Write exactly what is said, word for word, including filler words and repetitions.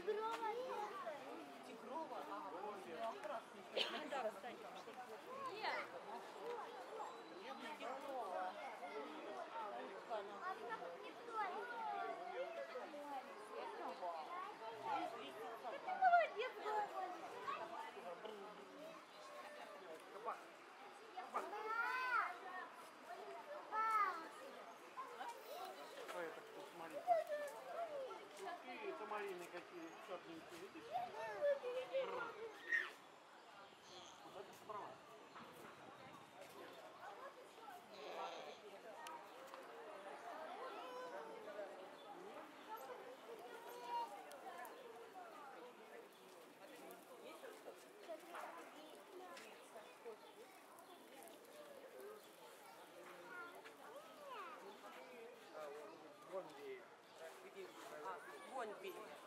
Тигрова? Ага, красный. Да, встань. Нет. Нет, не Тигрова. Ты молодец, Кабак. Ой, это кто, смотри. Какие это малины какие черненькие, видишь? Вот это справа. Вон бей. А, вон бей.